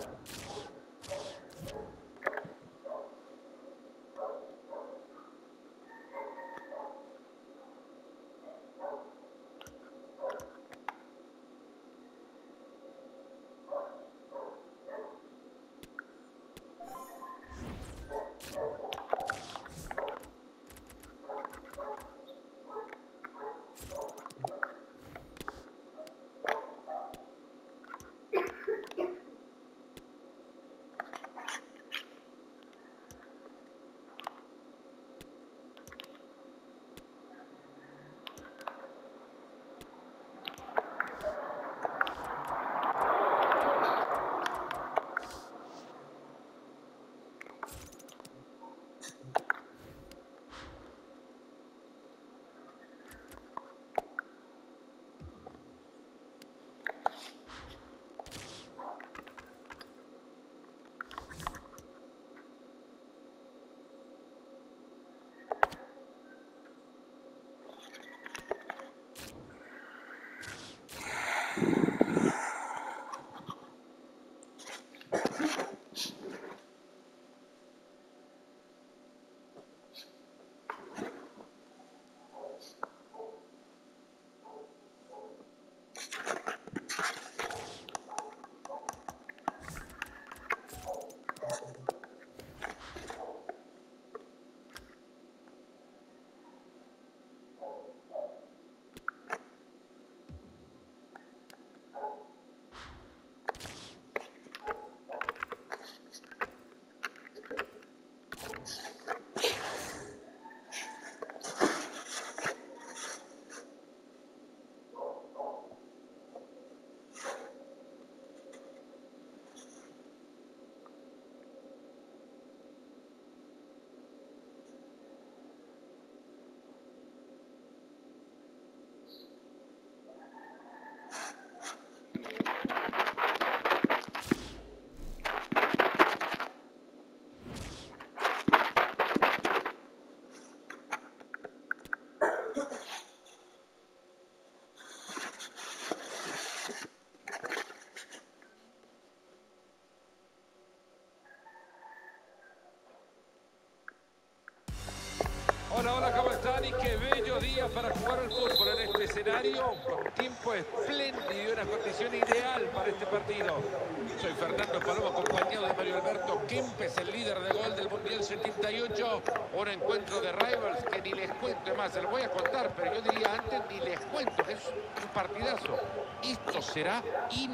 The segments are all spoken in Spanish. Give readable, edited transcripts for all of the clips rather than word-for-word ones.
Hola, hola, ¿cómo están? Y qué bello día para jugar al fútbol en este escenario. Un tiempo espléndido y una condición ideal para este partido. Soy Fernando Palomo, acompañado de Mario Alberto Kempes, el líder de gol del Mundial 78. Un encuentro de rivals que ni les cuento, más se lo voy a contar, pero yo diría antes ni les cuento, que es un partidazo. Esto será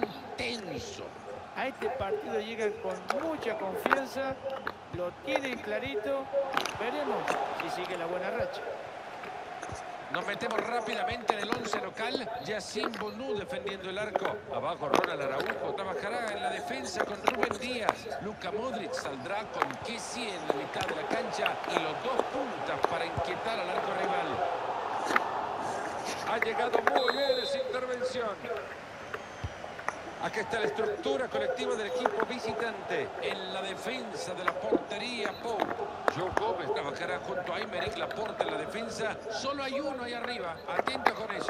intenso. A este partido llegan con mucha confianza, lo tienen clarito. Veremos si sigue la buena racha. Nos metemos rápidamente en el 11 local. Yacine Bonu defendiendo el arco. Abajo Ronald Araujo. Trabajará en la defensa con Rubén Díaz. Luka Modric saldrá con Kessie en la mitad de la cancha. Y los dos puntas para inquietar al arco rival. Ha llegado muy bien esa intervención. Aquí está la estructura colectiva del equipo visitante. En la defensa de la portería, Pau. Joe Gómez trabajará junto a Aymeric Laporte en la defensa. Solo hay uno ahí arriba. Atento con eso.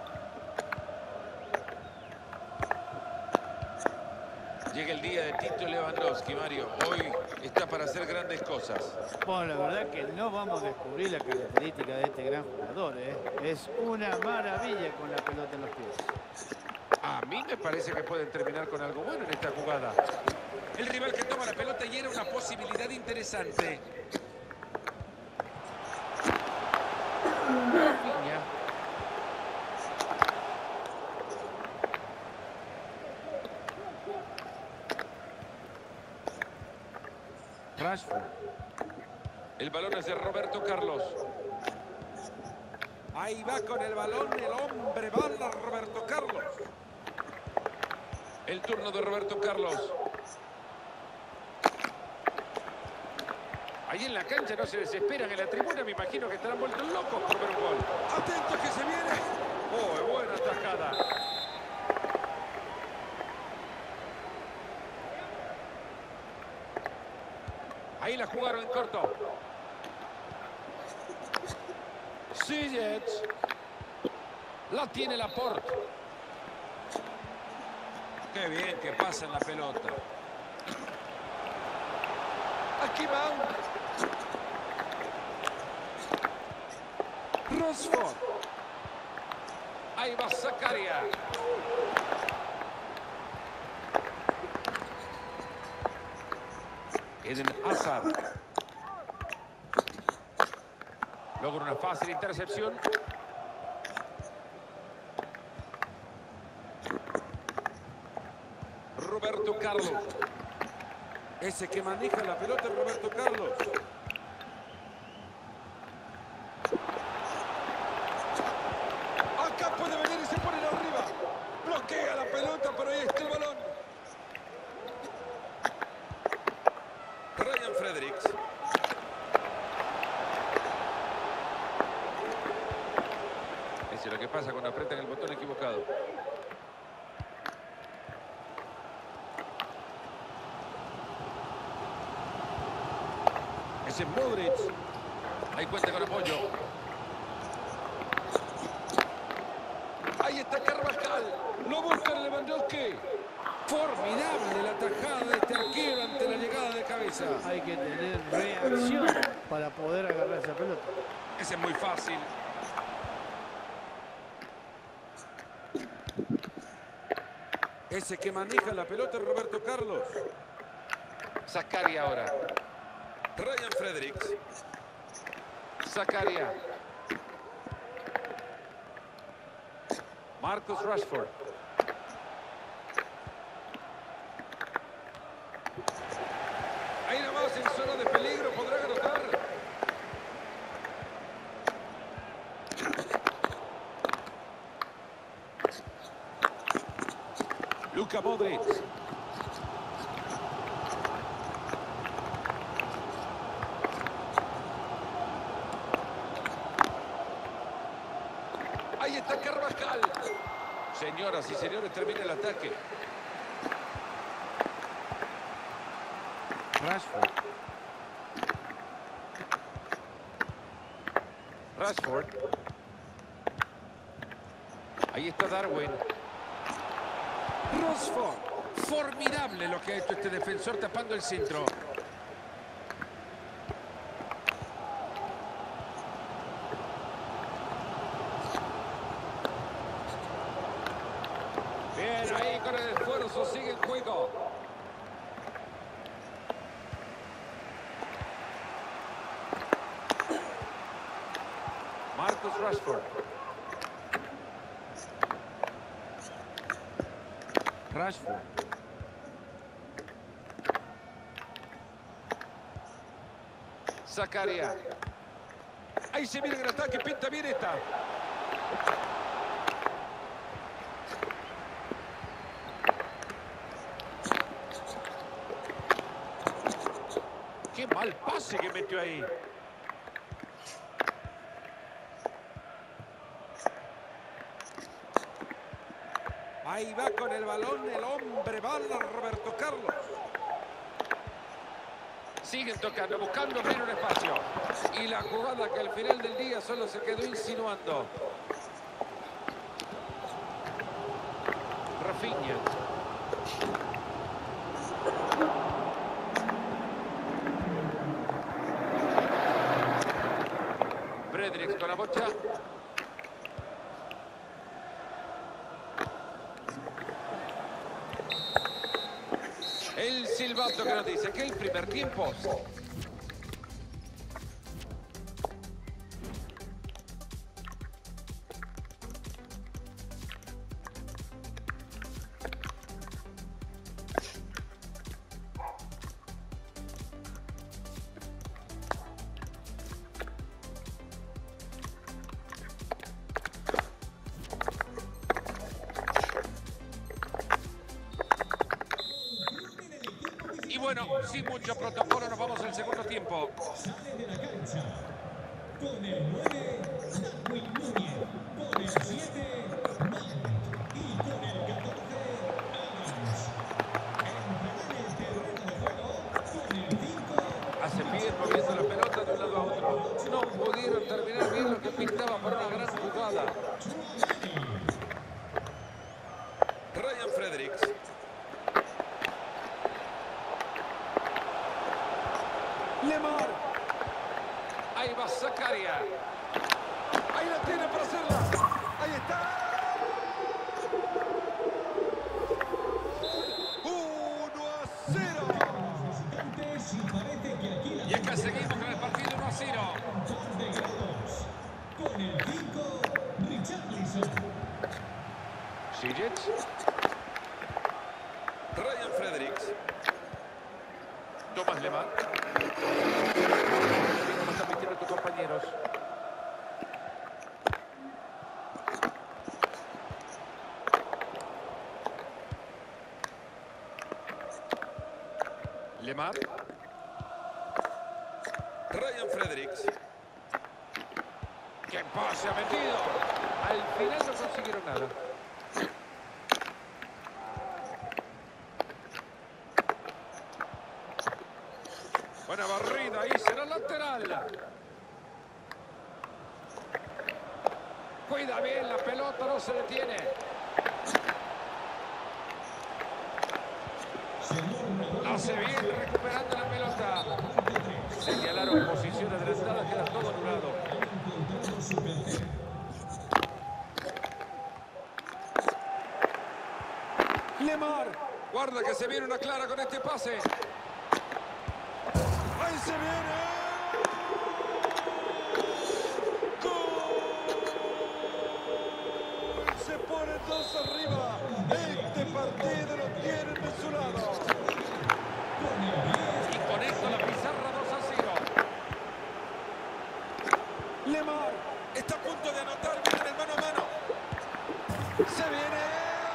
Llega el día de Tito Lewandowski, Mario. Hoy está para hacer grandes cosas. Bueno, la verdad que no vamos a descubrir la característica de este gran jugador, ¿eh? Es una maravilla con la pelota en los pies. A mí me parece que pueden terminar con algo bueno en esta jugada. El rival que toma la pelota y era una posibilidad interesante. Rafinha. Rashford. El balón es de Roberto Carlos. Ahí va con el balón el hombre bala Roberto Carlos. El turno de Roberto Carlos. Ahí en la cancha no se desesperan. En la tribuna me imagino que estarán vueltos locos por ver un gol. ¡Atento que se viene! ¡Oh, buena tajada! Ahí la jugaron en corto. Ziyech. La tiene Laporte. Qué bien que pasa en la pelota. Mickey Mouse. Rosford. Ahí va Zakaria. Eden Hazard. Logra una fácil intercepción. Roberto Carlos. Ese que maneja la pelota es Roberto Carlos. Acá puede venir y se pone arriba. Bloquea la pelota, pero ahí está el balón. Ryan Fredericks. Eso es lo que pasa cuando apretan el botón equivocado. Ese es Modric. Ahí cuenta con apoyo. Ahí está Carvajal. Lo busca Lewandowski. Formidable la tajada de este arquero ante la llegada de cabeza. Hay que tener reacción para poder agarrar esa pelota. Ese es muy fácil. Ese que maneja la pelota es Roberto Carlos. Zakaria ahora. Ryan Fredericks. Zakaria. Marcus Rashford. Ahí nada más en zona de peligro, podrá anotar. Luka Modric. Ahí está Carvajal. Señoras y señores, termina el ataque. Rashford. Rashford. Ahí está Darwin. Rashford. Formidable lo que ha hecho este defensor tapando el centro. Bien, ahí con el esfuerzo sigue el juego. Marcus Rashford. Rashford. Zakaria. Ahí se viene el ataque, pinta bien esta. Qué mal pase que metió ahí. Ahí va con el balón el hombre bala Roberto Carlos. Siguen tocando, buscando abrir un espacio. Y la jugada que al final del día solo se quedó insinuando. Rafinha. Fredericks con la bocha. El silbato que nos dice que el primer tiempo. Y bueno, sin mucho protocolo, nos vamos al segundo tiempo. Sale de la cancha con el 9, Darwin Núñez, con el 7, Mike y con el 14, Adams. Entrará en el terreno de juego con el 5. Hace bien moviendo la pelota de un lado a otro. No pudieron terminar bien lo que pintaba para una gran jugada. Ryan Fredericks. Lemar. Ahí va Zakaria. Ahí la tiene para hacerla. Ahí está. 1-0. Visitantes, y parece que aquí la Y acá seguimos con el partido 1-0. montón de grados. Con el 5, Richarlison. Sijic. Ryan Fredericks. Thomas Lemar. ¿Cómo están vistiendo tus compañeros? Lemar. Ryan Fredericks. ¡Qué pase ha metido! Al final no consiguieron nada. Buena barrida, ahí será lateral. Cuida bien la pelota, no se detiene. Hace bien recuperando la pelota. Señalaron posición adelantada, queda todo anulado. Lemar. Guarda que se viene una clara con este pase. Ahí se viene. ¡Gol! Se pone 2 arriba. Este partido lo tienen de su lado. Y con esto la pizarra 2-0. Lemar. Está a punto de anotar, miren el mano a mano. Se viene.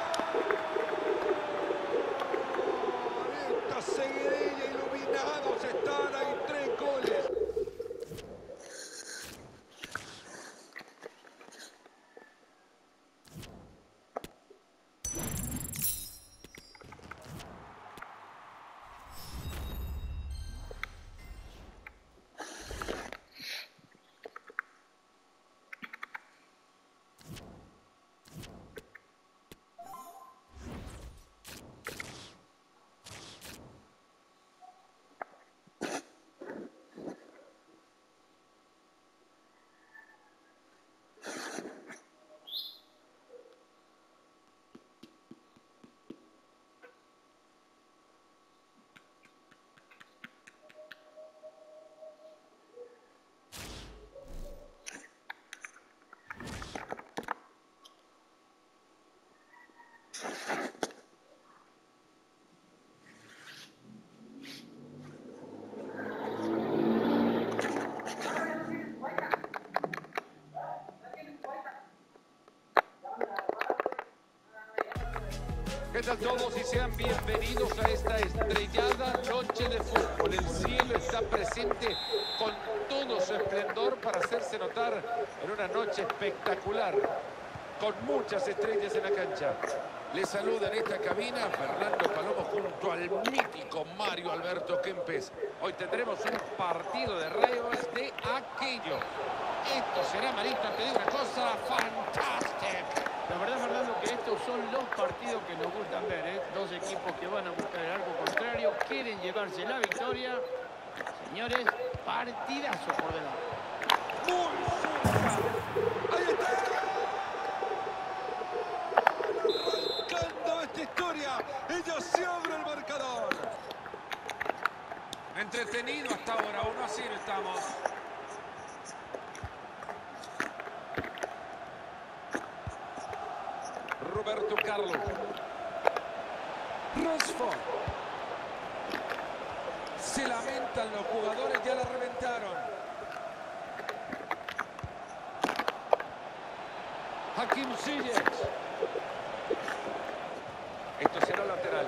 Esta seguidilla, iluminados están, hay 3 goles. ¿Qué tal todos y sean bienvenidos a esta estrellada noche de fútbol? El cielo está presente con todo su esplendor para hacerse notar en una noche espectacular, con muchas estrellas en la cancha. Les saluda en esta cabina Fernando Palomo junto al mítico Mario Alberto Kempes. Hoy tendremos un partido de rivals de aquello. Esto será, Marito, te digo una cosa fantástica. La verdad, Fernando, que estos son los partidos que nos gustan ver, ¿eh? 2 equipos que van a buscar el arco contrario, quieren llevarse la victoria. Señores, partidazo por delante. Muy cerca. Ahí está. Arrancando esta historia, ella se abre el marcador. Entretenido hasta ahora, 1-0 estamos. Roberto Carlos. Rashford. Se lamentan los jugadores, ya la reventaron. Hakim Ziyech. Esto será lateral.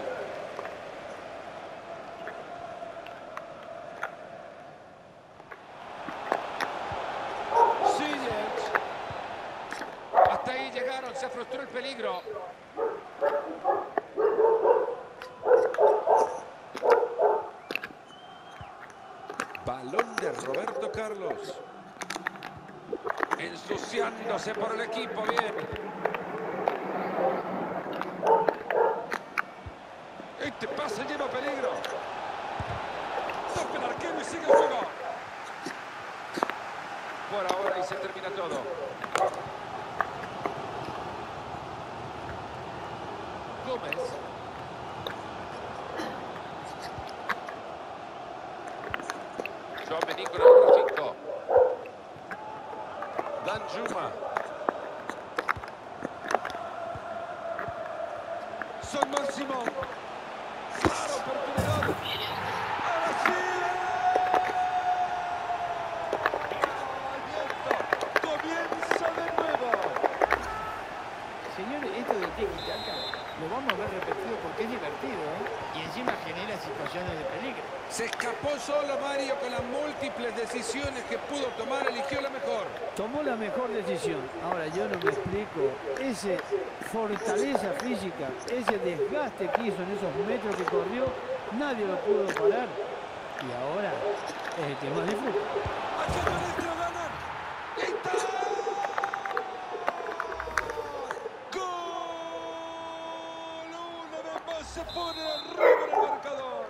Ziyech. Hasta ahí llegaron, se frustró el peligro. Balón de Roberto Carlos. Ensuciándose por el equipo, bien. Este pase lleva peligro. Toca el arquero. y sigue el juego. Por ahora y se termina todo. Gómez. Tchouaméni con el número 5. Danjuma. Son Máximo. Clara oportunidad. Ahora sí. Comienza de nuevo. Señores, esto de tiki-taka lo vamos a ver repetido porque es divertido, ¿eh? Y encima genera situaciones de peligro. Se escapó solo Mario con las múltiples decisiones que pudo tomar, eligió la mejor. Tomó la mejor decisión. Ahora yo no me explico. Ese fortaleza física, ese desgaste que hizo en esos metros que corrió, nadie lo pudo parar. Y ahora es el que más disfruta. Haciendo adentro, ganan. ¡Y está! ¡Gol! Una vez más se pone arriba en el marcador.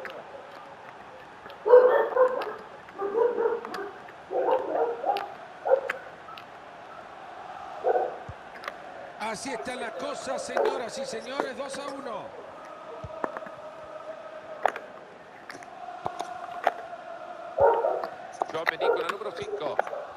Así está la cosa, señoras y señores, 2-1. Tchouaméni con el número 5.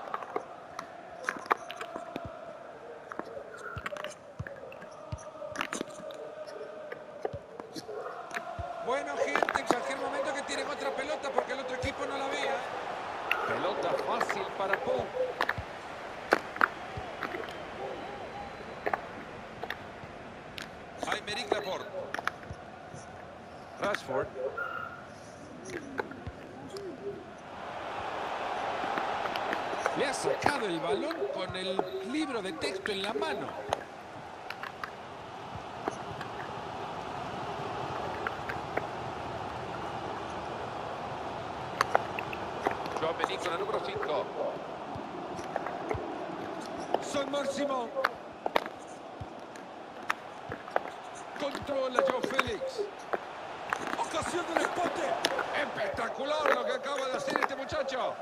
Bueno, gente, en cualquier momento que tienen otra pelota porque el otro equipo no la vea. Pelota fácil para Pau. Aymeric Laporte. Rashford. Le ha sacado el balón con el libro de texto en la mano. Tchouaméni con el número 5. Son Máximo. Controla Joao Félix. Ocasión del empate. Espectacular lo que acaba de hacer este muchacho.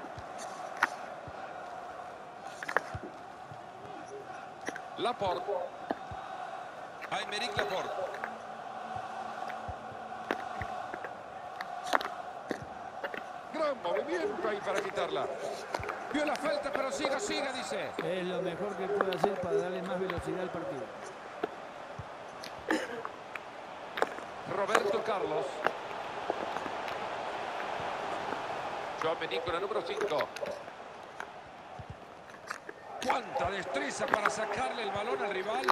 Laporte. Aymeric Laporte. Gran movimiento ahí para quitarla. Vio la falta, pero siga, siga, dice. Es lo mejor que puede hacer para darle más velocidad al partido. Roberto Carlos. Tchouaméni con el número 5. ¡Cuánta destreza para sacarle el balón al rival!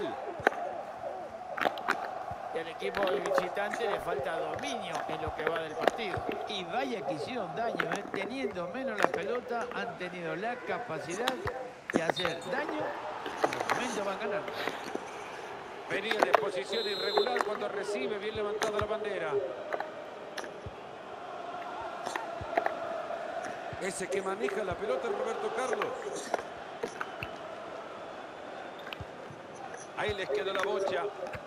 Y al equipo visitante le falta dominio en lo que va del partido. Y vaya que hicieron daño, ¿eh? Teniendo menos la pelota, han tenido la capacidad de hacer daño. En el momento van ganando. Venía de posición irregular cuando recibe bien levantada la bandera. Ese que maneja la pelota es Roberto Carlos. Ahí les quedó la bocha.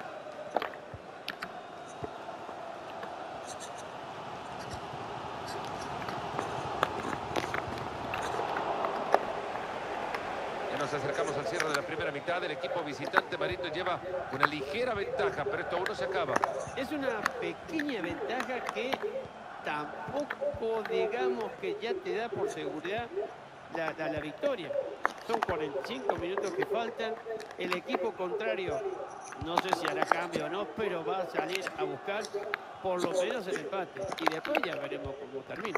Ya nos acercamos al cierre de la primera mitad. El equipo visitante Marito lleva una ligera ventaja, pero esto aún no se acaba. Es una pequeña ventaja que tampoco digamos que ya te da por seguridad la victoria. Son 45 minutos que faltan. El equipo contrario, no sé si hará cambio o no, pero va a salir a buscar por lo menos el empate. Y después ya veremos cómo termina.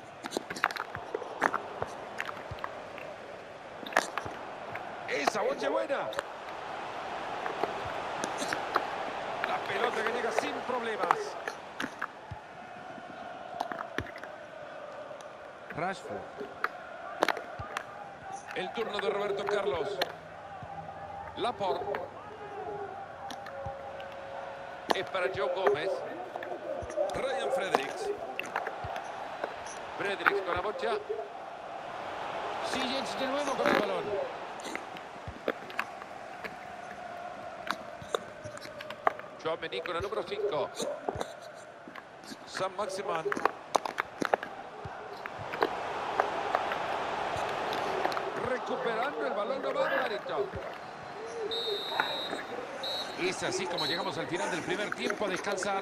Esa bocha buena. La pelota que llega sin problemas. Rashford. El turno de Roberto Carlos. Laporte. Es para Joe Gómez. Ryan Fredericks. Fredericks con la bocha. Ziyech de nuevo con el balón. Tchouaméni con el número 5. San Maximan. recuperando el balón, no va, Marito. Es así como llegamos al final del primer tiempo a descansar.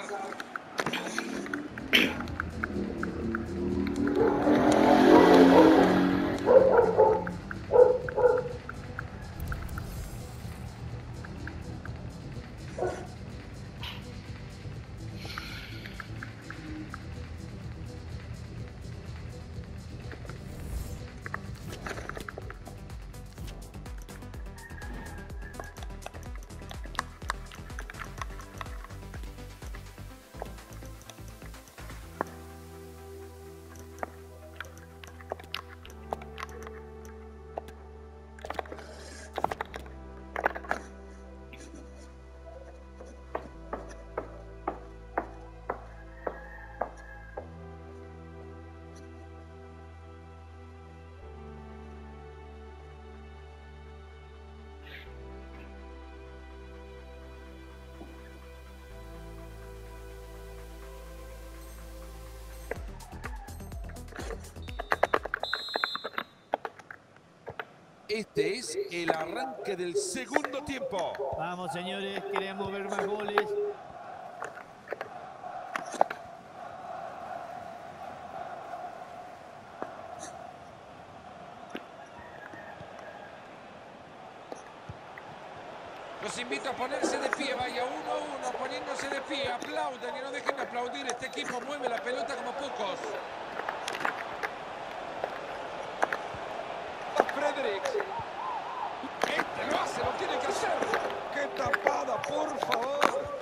Este es el arranque del segundo tiempo. Vamos, señores, queremos ver más goles. Los invito a ponerse de pie, vaya 1-1, poniéndose de pie, aplauden y no dejen de aplaudir. Este equipo mueve la pelota como pocos. Fredericks. Este lo hace, lo tiene que hacer. ¡Qué tapada, por favor!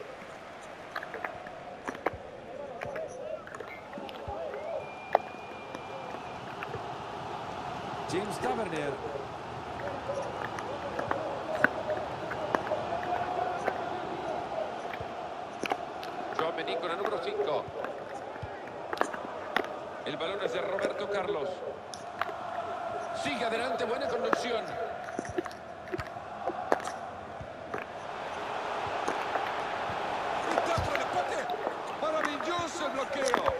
James Tavernier. Joao Menin con la número 5. El balón es de Roberto Carlos. Sigue adelante, buena conducción. Está por el empate. Maravilloso el bloqueo.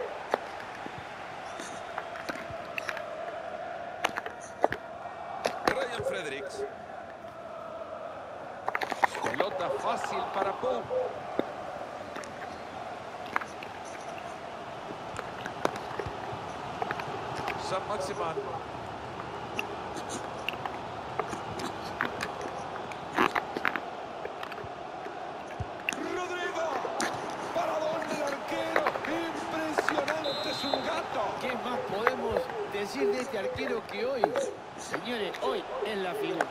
Ryan Fredericks. Pelota fácil para Pau. San Maximan. ¿Qué más podemos decir de este arquero que hoy, señores, hoy es la figura?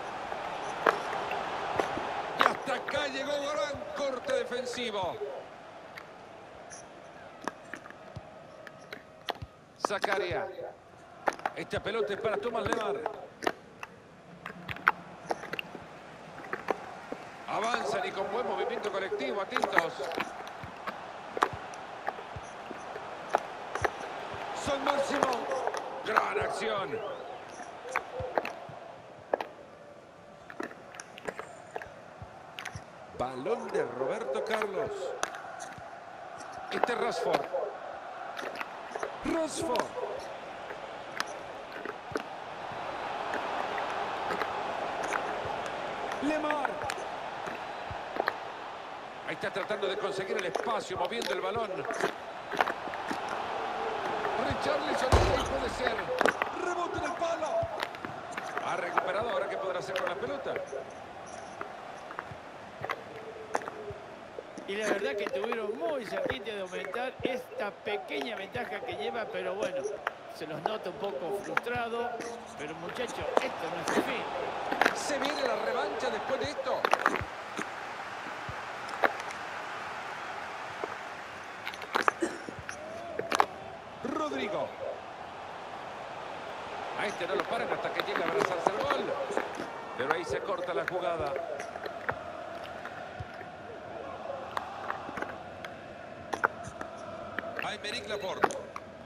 Y hasta acá llegó gran corte defensivo. Zakaria. Esta pelota es para Thomas Lemar. Avanzan y con buen movimiento colectivo, atentos. San Máximo. Gran acción. Balón de Roberto Carlos. Este es Rashford. Rashford. Lemar. Ahí está tratando de conseguir el espacio, moviendo el balón. Richarlison, ahí puede ser. Rebote en el palo. Ha recuperado, ahora qué podrá hacer con la pelota. Y la verdad que estuvieron muy cerquita de aumentar esta pequeña ventaja que lleva, pero bueno, se los nota un poco frustrado. Pero muchachos, esto no es el fin. ¿Se viene la revancha después de esto? Rodrigo. A este no lo paran hasta que llega a abrazarse el gol. Pero ahí se corta la jugada. Aymeric Laporte.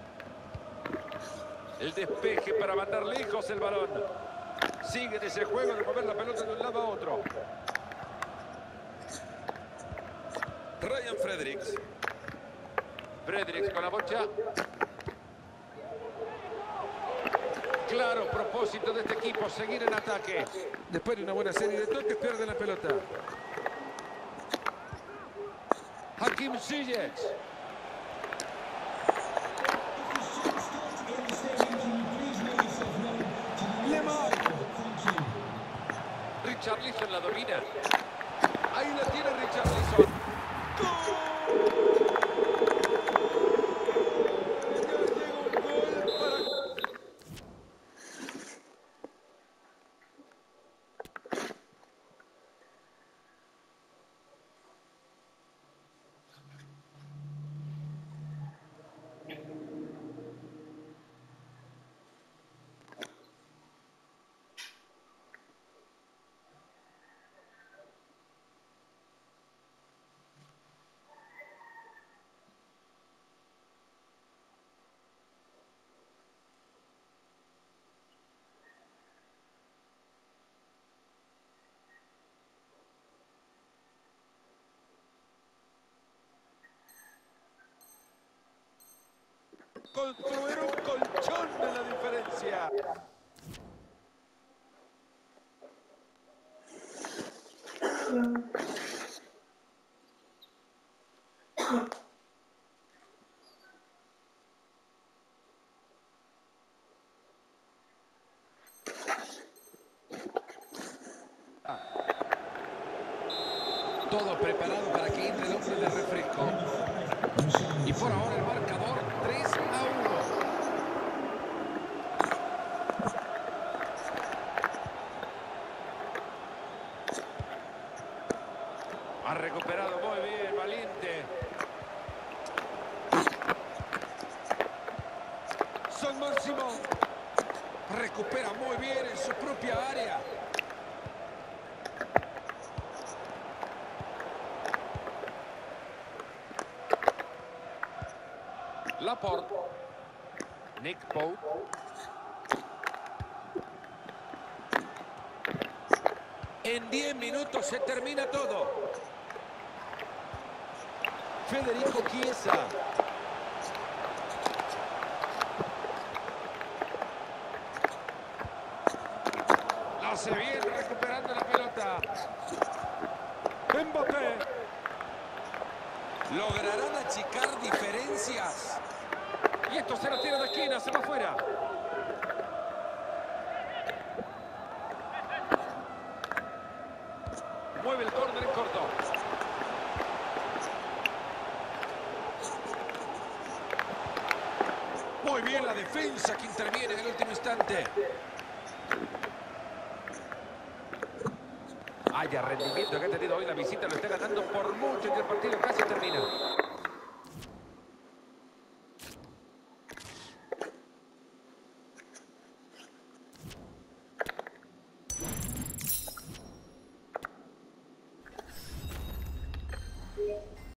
El despeje para mandar lejos el balón. Sigue en ese juego de mover la pelota de un lado a otro. Ryan Fredericks. Fredericks con la bocha. Claro. claro propósito de este equipo, seguir en ataque. Después de una buena serie de toques, pierde la pelota. Hakim Ziyech. Lemar. Richarlison la domina. Ahí la tiene Richarlison. ¡Gol! Construir un colchón de la diferencia. Todo preparado para que entre el hombre de refresco. Y por ahora el marcador 3-1. Ha recuperado muy bien, valiente. Son Máximo. Recupera muy bien en su propia área. Laporte. Nick Pope. En 10 minutos se termina todo. Federico Chiesa. Lo hace bien recuperando la pelota. Mbappé. ¿Lograrán achicar diferencias? Y esto se lo tira de esquina, se va afuera. Mueve el córner en corto. Muy bien la defensa que interviene en el último instante. Vaya rendimiento que ha tenido hoy la visita, lo está ganando por mucho y el partido casi termina.